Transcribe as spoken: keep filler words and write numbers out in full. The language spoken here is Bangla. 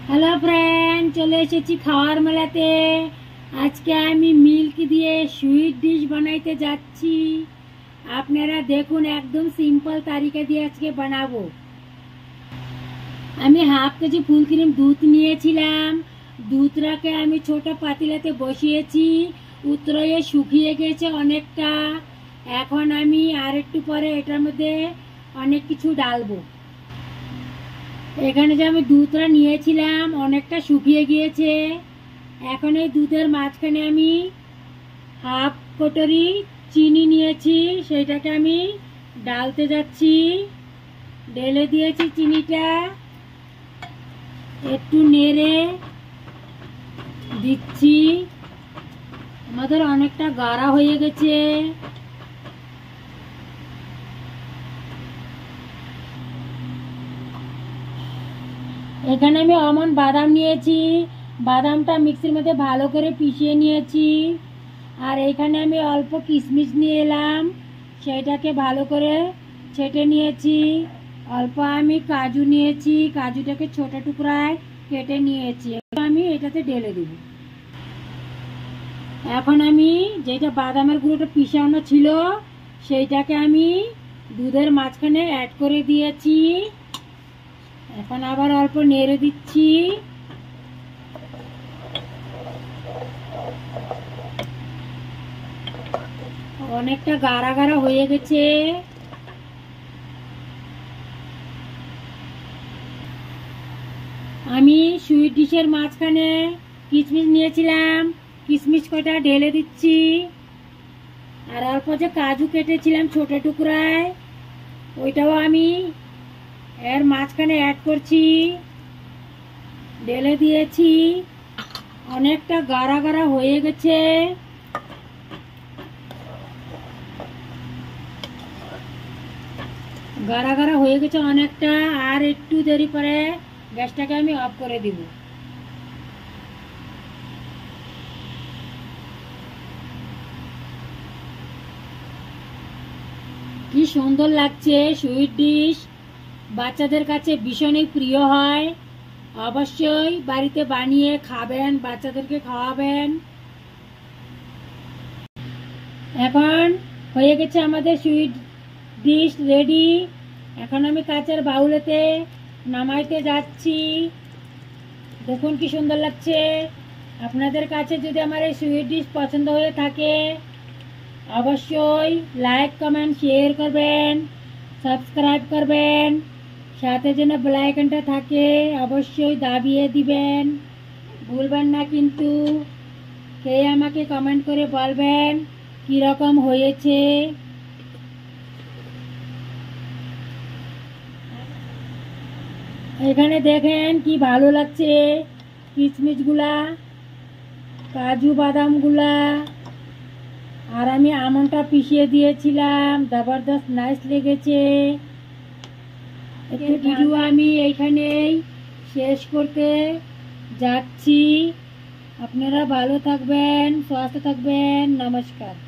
হ্যালো ফ্রেন্ড, চলে এসেছি খাওয়ার মেলাতে। আজকে আমি মিল্ক দিয়ে সুইট ডিশ বানাইতে যাচ্ছি। আপনারা দেখুন, একদম সিম্পল তারিকা দিয়ে আজকে বানাবো। আমি হাফ কেজি ফুল ক্রিম দুধ নিয়েছিলাম। দুধটাকে আমি ছোট পাতিলাতে বসিয়েছি, উতরিয়ে শুকিয়ে গেছে অনেকটা। এখন আমি আর একটু পরে এটার মধ্যে অনেক কিছু ডালবো। এখানে যে আমি দুধটা নিয়েছিলাম অনেকটা শুকিয়ে গিয়েছে। এখন এই দুধের মাঝখানে আমি হাফ কটরি চিনি নিয়েছি, সেটাকে আমি ডালতে যাচ্ছি। ঢেলে দিয়েছি চিনিটা, একটু নেড়ে দিচ্ছি। আমাদের অনেকটা গাঢ় হয়ে গেছে। এখানে আমি আমন্ড বাদাম নিয়েছি, বাদামটা মিক্সির মধ্যে ভালো করে পিষিয়ে নিয়েছি। আর এখানে আমি অল্প কিশমিশ নিয়ে এলাম, সেটাকে ভালো করে ছেটে নিয়েছি। অল্প আমি কাজু নিয়েছি, কাজুটাকে ছোট টুকরায় কেটে নিয়েছি। আমি এটাতে ঢেলে দেব। এখন আমি যেটা বাদামের গুঁড়োটা পিষানো ছিল সেইটাকে আমি দুধের মাঝখানে অ্যাড করে দিয়েছি। এখন আবার অল্প নেড়ে দিচ্ছি। অনেকটা গাঢ় গাঢ় হয়ে গেছে। আমি সুইট ডিশের মাঝখানে কিশমিশ নিয়েছিলাম, কিশমিশ কটা ঢেলে দিচ্ছি। আর অল্প যে কাজু কেটেছিলাম ছোট টুকরায়, ওইটাও আমি এর মাঝখানে অ্যাড করছি, ঢেলে দিয়েছি। অনেকটা গাঢ় গাঢ় হয়ে গেছে। গাঢ় গাঢ় হয়ে গেছে অনেকটা। আর একটু দেরি পরে গ্যাসটাকে আমি অফ করে দিব। কি সুন্দর লাগছে সুইট ডিশ, বাচ্চাদের কাছে ভীষণই প্রিয় হয়। অবশ্যই বাড়িতে বানিয়ে খাবেন, বাচ্চাদেরকে খাওয়াবেন। এখন হয়ে গেছে আমাদের সুইট ডিশ রেডি। এখন আমি কাঁচের বাউলেতে নামাইতে যাচ্ছি। দেখুন কি সুন্দর লাগছে। আপনাদের কাছে যদি আমার এই সুইট ডিশ পছন্দ হয়ে থাকে অবশ্যই লাইক কমেন্ট শেয়ার করবেন, সাবস্ক্রাইব করবেন। সাথে যেন বেল আইকনটা থাকে অবশ্যই দাবিয়ে দিবেন, ভুলবেন না কিন্তু। খেয়ে আমাকে কমেন্ট করে বলবেন কীরকম হয়েছে। এখানে দেখেন কি ভালো লাগছে, কিশমিশগুলা, কাজু বাদামগুলা, আর আমি আমন্ডটা পিষিয়ে দিয়েছিলাম। জবরদস্ত নাইস লেগেছে। একটু ভিডিও আমি এইখানেই শেষ করতে যাচ্ছি। আপনারা ভালো থাকবেন, সুস্থ থাকবেন। নমস্কার।